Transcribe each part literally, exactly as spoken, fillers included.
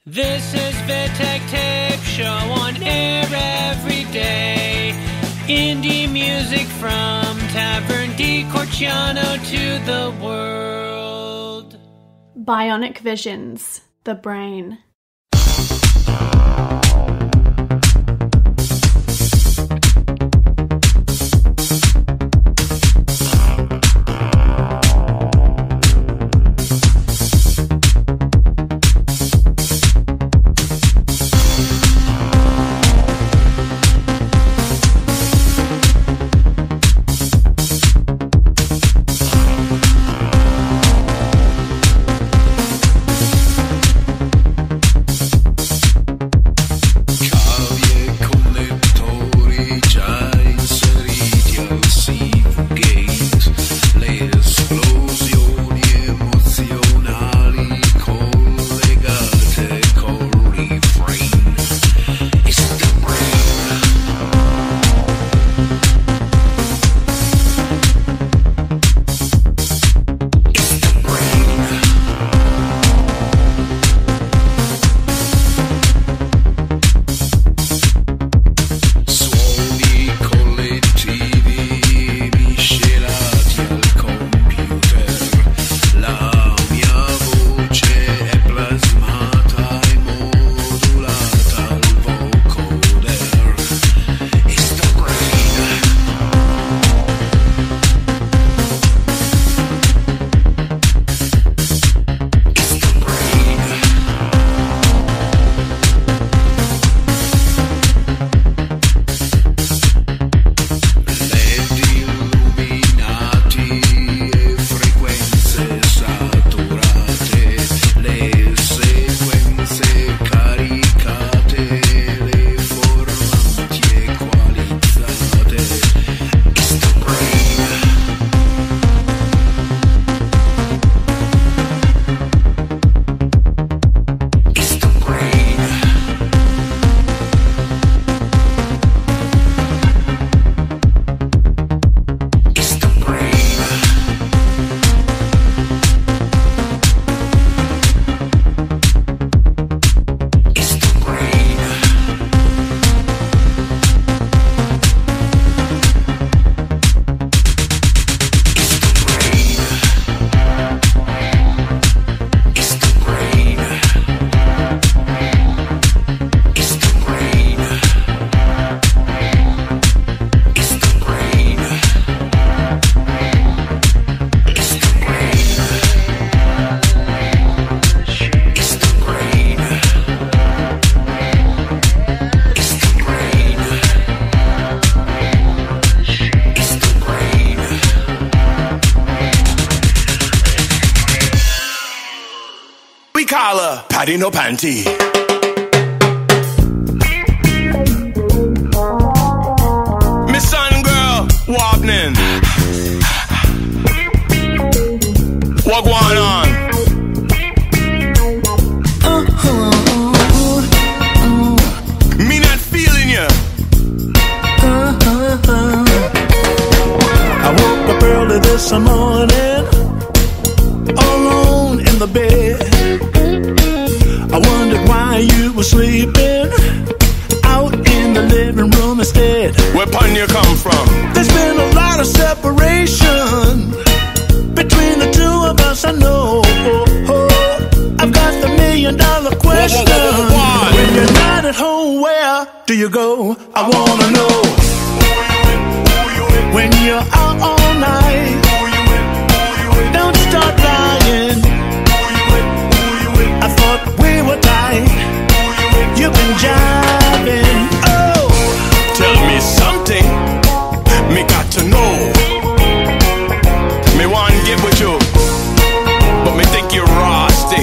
This is Vitek Tape Show on air every day. Indie music from Tavern di Corciano to the world. Bionic Visions, The Brain. Patty no panty. Miss Sun Girl, Wapnin. What going on? Uh-huh. Me not feeling ya. Uh-huh. I woke up early this morning, alone in the bed. I wondered why you were sleeping out in the living room instead. Where pun you come from? There's been a lot of separation between the two of us, I know. I've got the million dollar question. Whoa, whoa, whoa, whoa, when you're not at home, where do you go? I wanna know. When you're out all night, don't start lying. I thought we were tight. You've been jiving. Oh, tell me something. Me got to know. Me want to get with you, but me think you're rusty.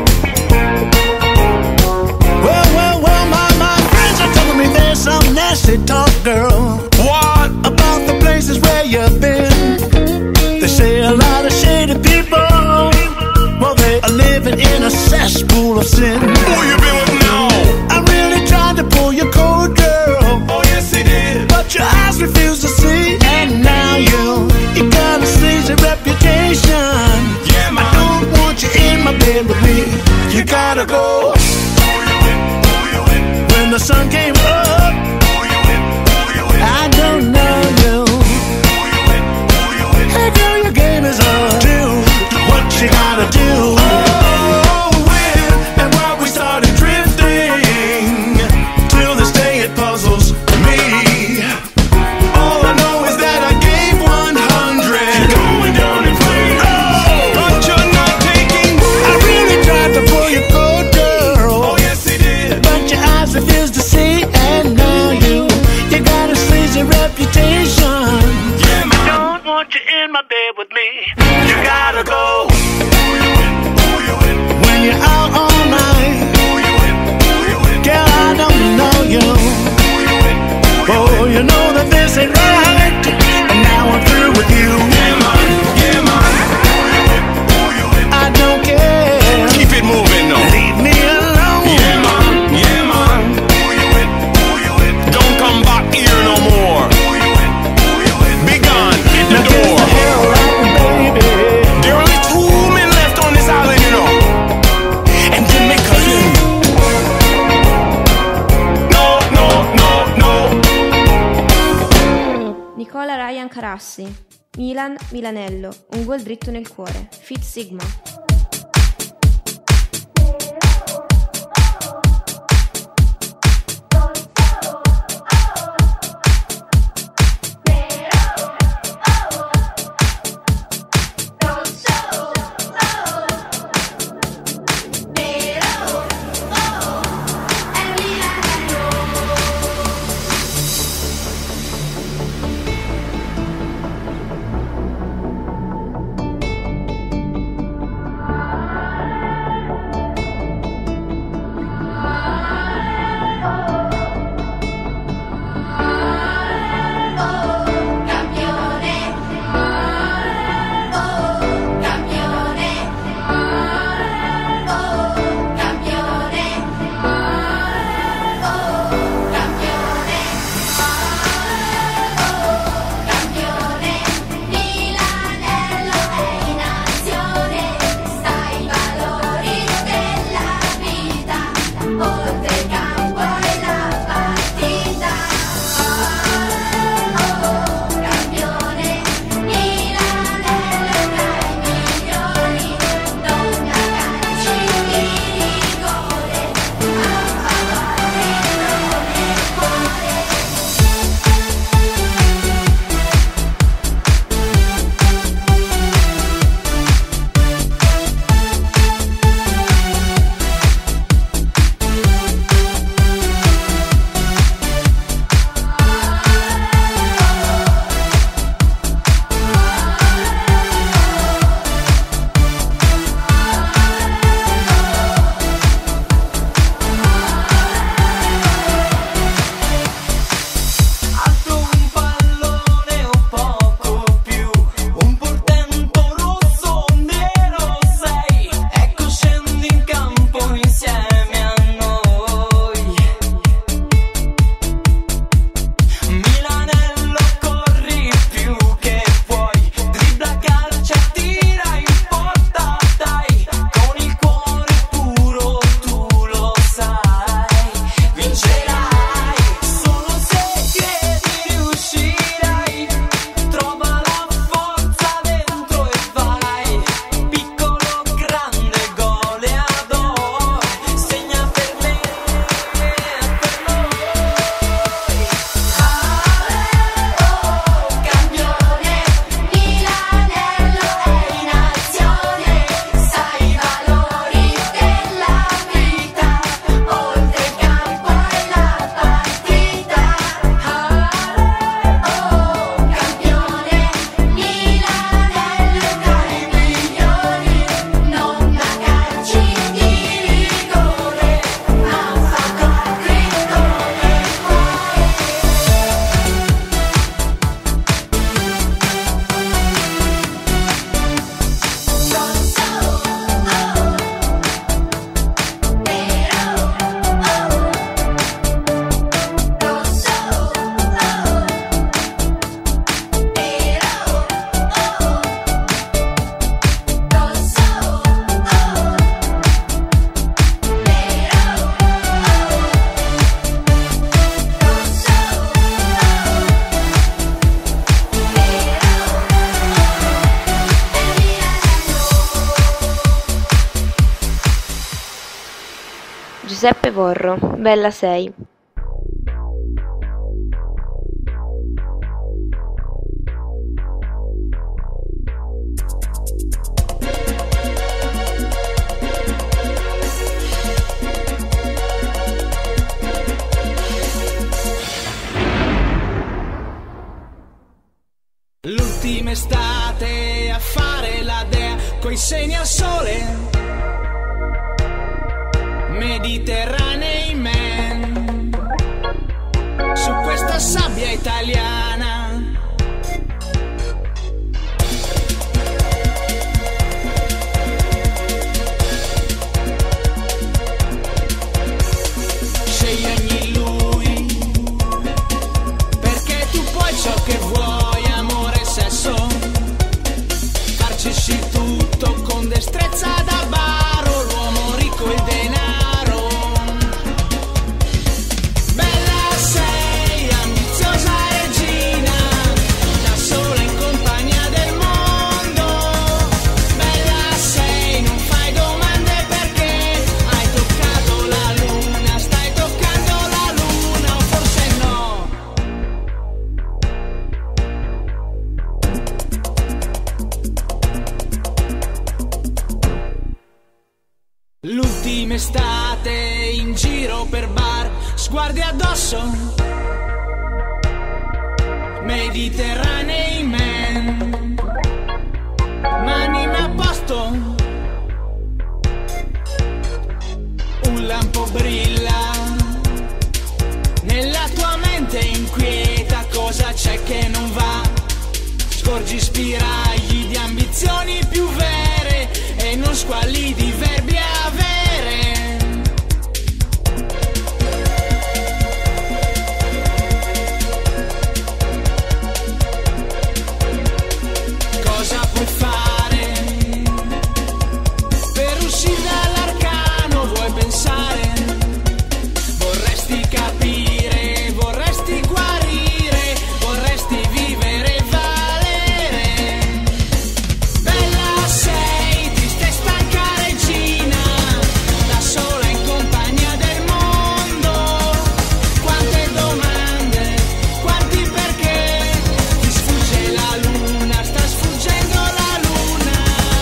Well, well, well, my, my friends are telling me there's some nasty talk, girl. What? About the places where you've been. They say a lot of shady people. Well, they are living in a cesspool of sin. Who you been with now? I really tried to pull your coat, girl. Oh, yes, he did. But your eyes refuse to see. And now you, you got a sleazy reputation. Yeah, man. I don't want you in my bed with me. You gotta go. Oh, you know that this ain't right, and now I'm through with you. Yeah, man, yeah, man. I don't care. Keep it moving now. Leave me alone. Yeah, man, yeah, man. Don't come back here no more. Be gone, hit the Now get door. the hell out, baby. There are only two men left on this island, you know. And then my cousin. No, no, no, no. Nicola Ryan Carassi, Milan Milanello, un gol dritto nel cuore, Fit Sigma. Giuseppe Vorro, Bella sei. L'ultima estate a fare la dea coi seni al sole, Mediterranei man, su questa sabbia cumbia italiana. Scegli ogni lui, perché tu puoi ciò che vuoi, amore e sesso, farci tutto con destrezza da baro, l'uomo ricco e il denaro. Bella sei, ambiziosa regina, da sola in compagnia del mondo. Bella sei, non fai domande perché hai toccato la luna, stai toccando la luna, o forse no. L'ultima estate in giro per bar, sguardi addosso, Mediterranei man, mani a posto, un lampo brilla, nella tua mente inquieta cosa c'è che non va, scorgi spiragli di ambizioni più vere e non squalli di verbi avere. Cosa puoi fare per uscire dall'arcano? Vuoi pensare? Vorresti capire, vorresti guarire, vorresti vivere e valere. Bella sei, ti stai stanca regina, da sola in compagnia del mondo. Quante domande, quanti perché, ti sfugge la luna, sta sfuggendo la luna.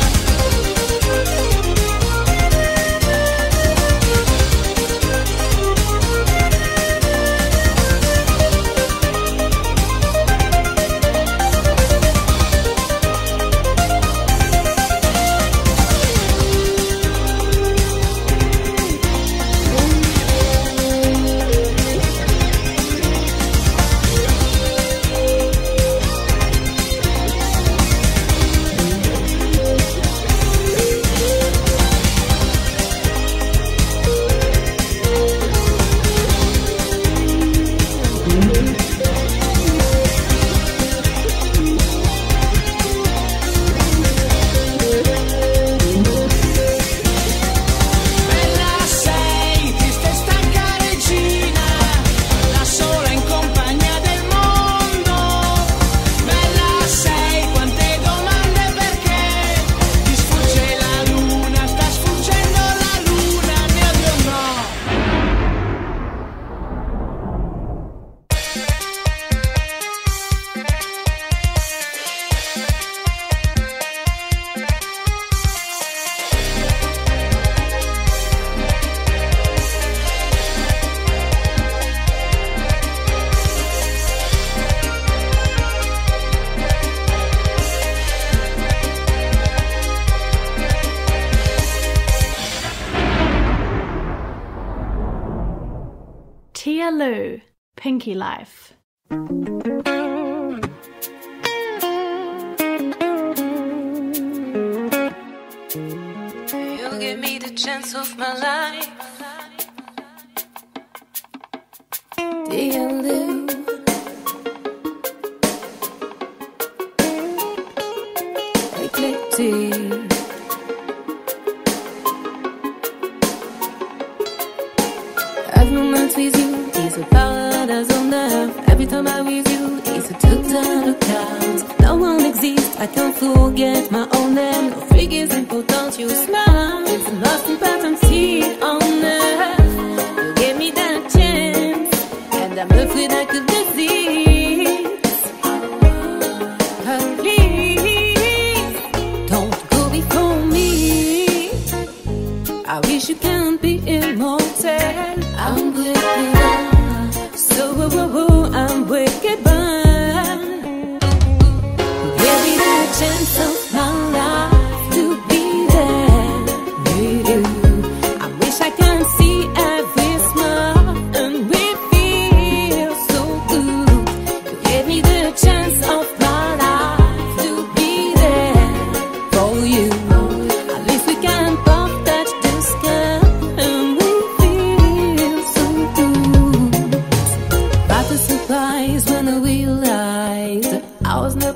Bella sei, ti stai stanca regina, da sola in compagnia del mondo. Bella sei, quante domande perché, ti sfugge la luna, sta sfuggendo la luna, mio Dio no. Tia Lou, Pinky Life. You give me the chance of my life. Dear Lou, eclectic. Every moment with you is a paradise on earth. Every time I'm with you, it's a total account. No one exists, I can't forget my own name. No freak is important, you smile. It's the most important thing on earth. You gave me that chance, and I'm afraid I could resist. Oh, please, don't go before me. I wish you can be immortal. I'm breakable, so I'm breakable. Give me the chance of my life to be there with you. I wish I can see every smile, and we feel so good.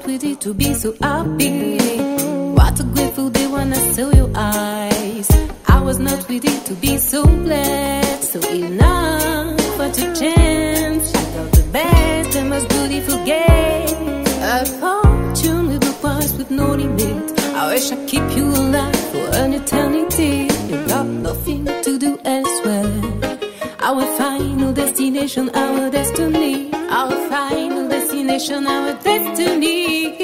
not ready to be so happy. What a grateful day when I saw your eyes. I was not ready to be so glad. So enough, what a chance. I got the best and most beautiful game. A fortune with no price, with no limit. I wish I keep you alive for an eternity. You got nothing to do elsewhere. Our final destination, our destiny. Our final destination, our destiny.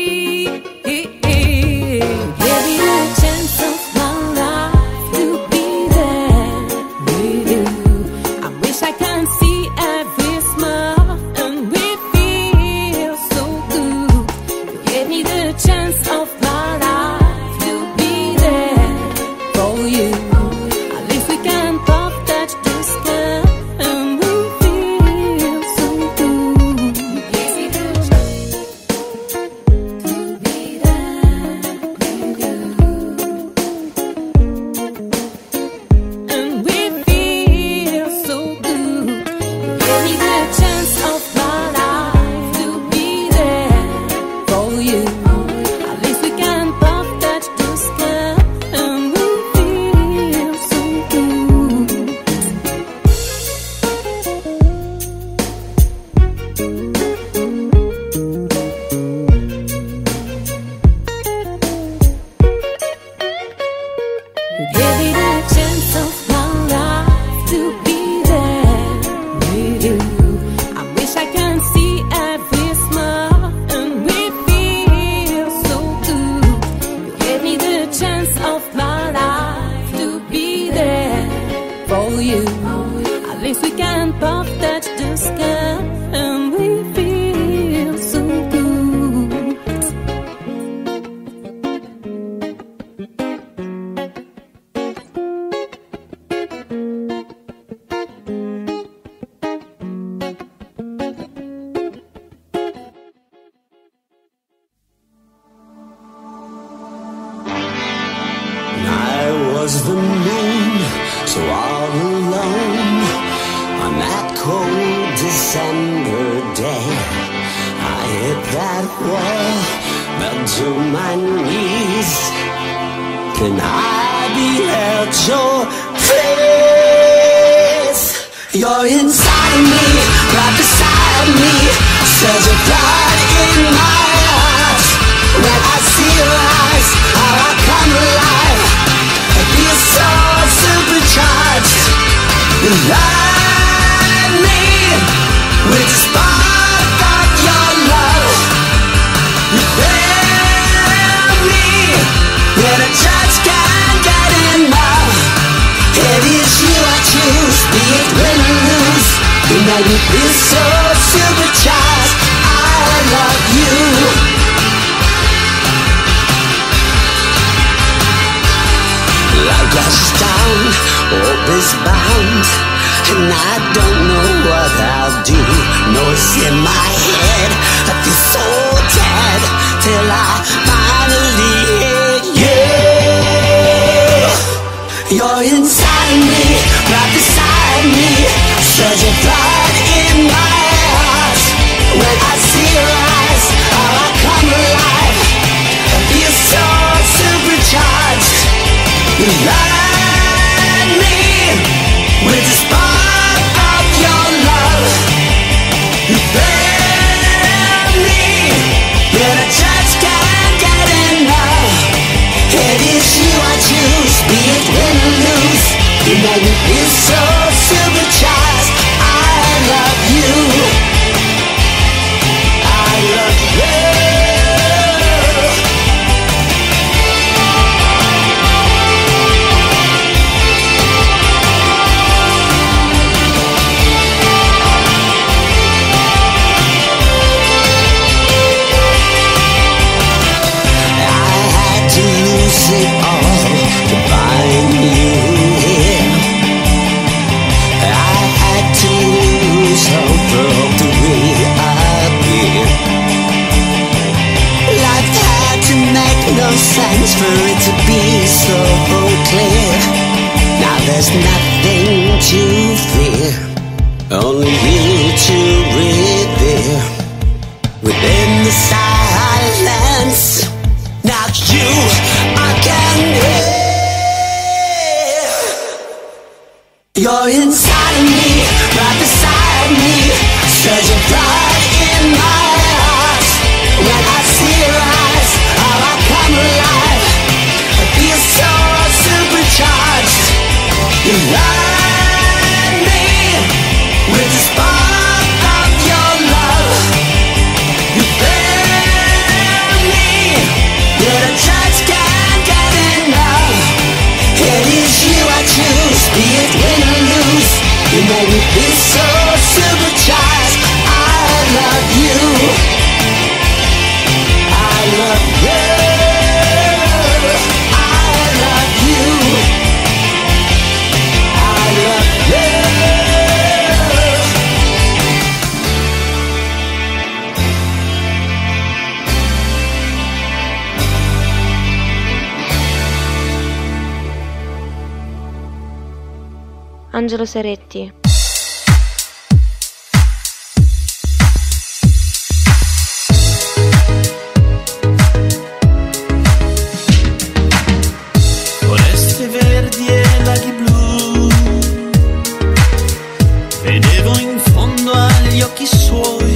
Give me the chance of my life to be there with you. I wish I can see every smile and we feel so good. You gave me the chance of my life to be there for you. At least we can both touch the sky and we feel so good. You gave me the chance to be there with you. And we feel so good. You gave me the chance of my life to be there for you. At least we can both touch the sky and we feel so good. You gave me the chance of my life to be there with you. I wish I can see every smile and we feel so good. You gave me the chance of my life to be there for you. At least we can both touch the sky and we feel so good. I was the moon, so all alone on that cold December day. I hit that wall, fell to my knees, and I beheld your face. You're inside of me, right beside me, surge of blood in my heart. When I see your eyes, how I come alive, I feel so supercharged. You light me with the spark of your love. You fill me, and I just can't get enough. It is you I choose, be it win or lose. You make me feel so supercharged. I love you. Life crashes down, hope is bound, and I don't know what I'll do. Noise in my head, I feel so dead till I finally hit you. You're inside of me, right beside me, surge of blood in my heart. When I see your eyes, how I come alive, I feel so supercharged. You light me with the spark of your love. You fill me, and I just can't get enough. It is you I choose, be it win or lose. You make me feel so supercharged. I love you. I love you. It all to find you here. I had to lose hope to reappear. Life had to make no sense for it to be so clear. Now there's nothing to fear, only you to revere. Within the silence You're inside of me, right beside me. Surge of blood in my heart. When I see your eyes, how I come alive. I feel so supercharged. You light me with the spark of your love. You fill me, yet I just can't get enough. It is you I choose, be it win or lose. You make me feel so supercharged. I love you. I love you. I love you. I love you. Angelo Seretti. Foreste verdi e laghi blu, vedevo in fondo agli occhi suoi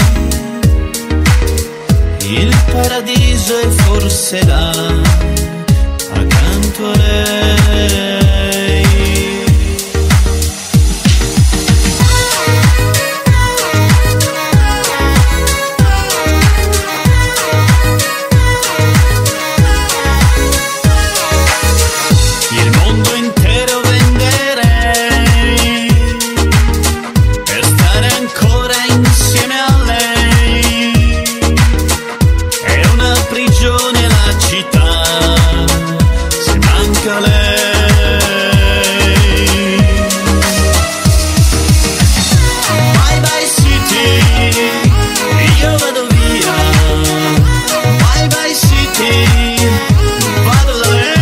il paradiso e forse là accanto a lei. Il mondo intero venderei per stare ancora insieme a lei. È una prigione la città, se manca lei. Bye bye city, io vado via. Bye bye city, vado da lei.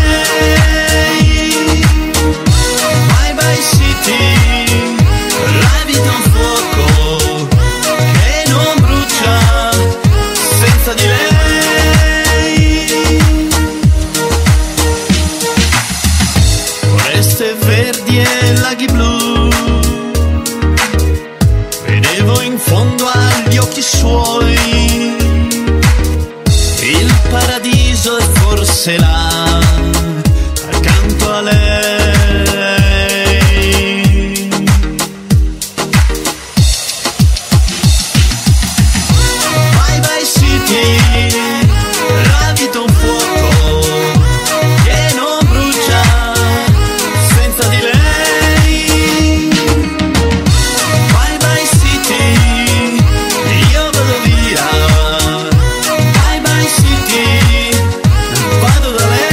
Bye bye city, la vita è un fuoco che non brucia senza di lei. Foreste verdi e laghi blu, vedevo in fondo agli occhi suoi il paradiso e forse là accanto a lei. Bye bye city, la vita è un fuoco che non brucia senza di lei. Bye bye city, io vado via. Bye bye city, vado da lei.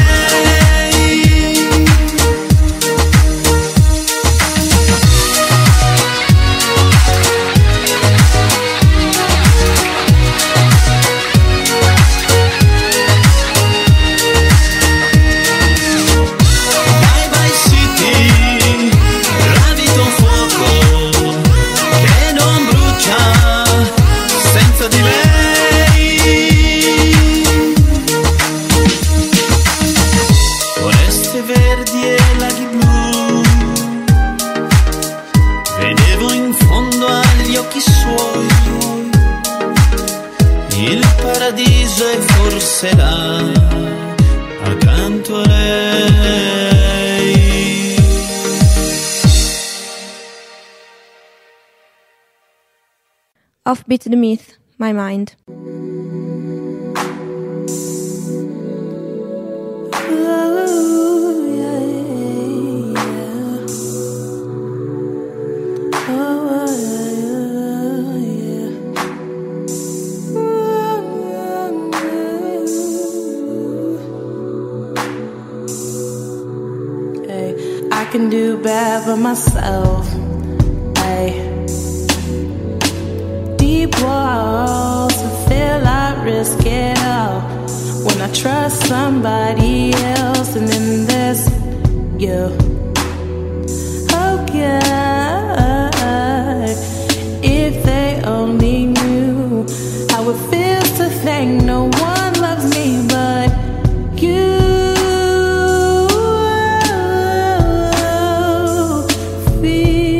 Bye bye city, la vita è un fuoco che non brucia senza di lei. Foreste verdi e laghi blu, vedevo in fondo agli occhi suoi il paradiso e forse là accanto a lei. Offbeat the Myth, My Mind. I can do bad by myself. Ay. Deep walls to feel I risk it all when I trust somebody else, and then there's you. Oh God, if they only knew how it feels to think no one loves me but you. Feel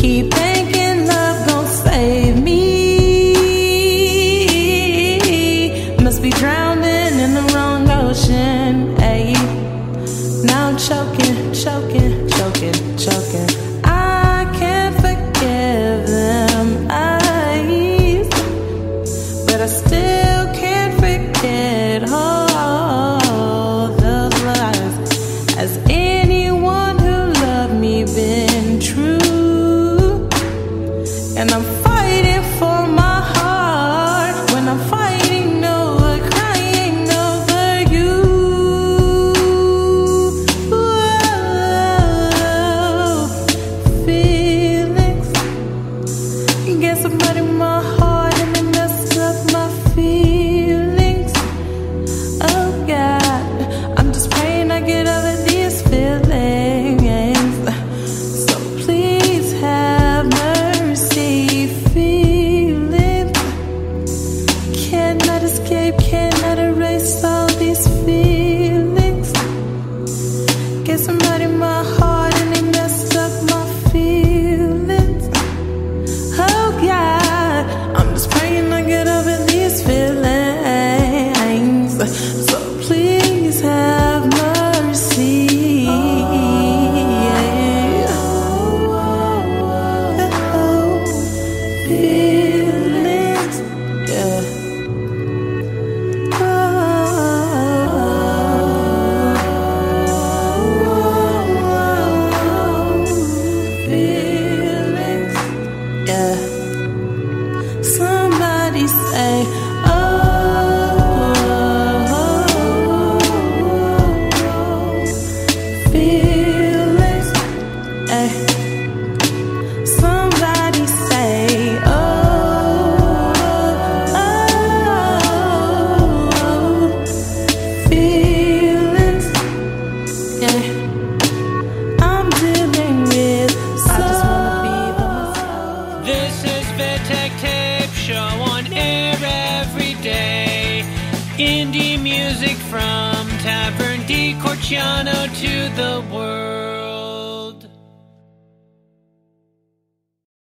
Keep thinking love gon' save me. Must be drowning in the wrong ocean, ayy. Now I'm choking, choking, choking, choking. I can't forgive them eyes, but I still can't forget all those lies. Has anyone who loved me been true? And I'm fighting for my heart when I'm fighting over, crying over you. Whoa, feelings. Get somebody in my heart and they messed up my feelings. Oh God, I'm just praying I get over these feelings. So please have mercy, feelings. Cannot escape, cannot erase all these feelings. Get somebody in my heart and they messed up my feelings. Oh God, I'm just praying I get over these feelings. So please have mercy. Oh, feelings, yeah. Oh, feelings, yeah. Somebody say, oh, feelings, eh. Somebody say, oh, feelings, yeah. I'm dealing with, I just wanna be the myself. This is Vittek Tape Show on air every day. Indie music from Tavern di Corciano to the world.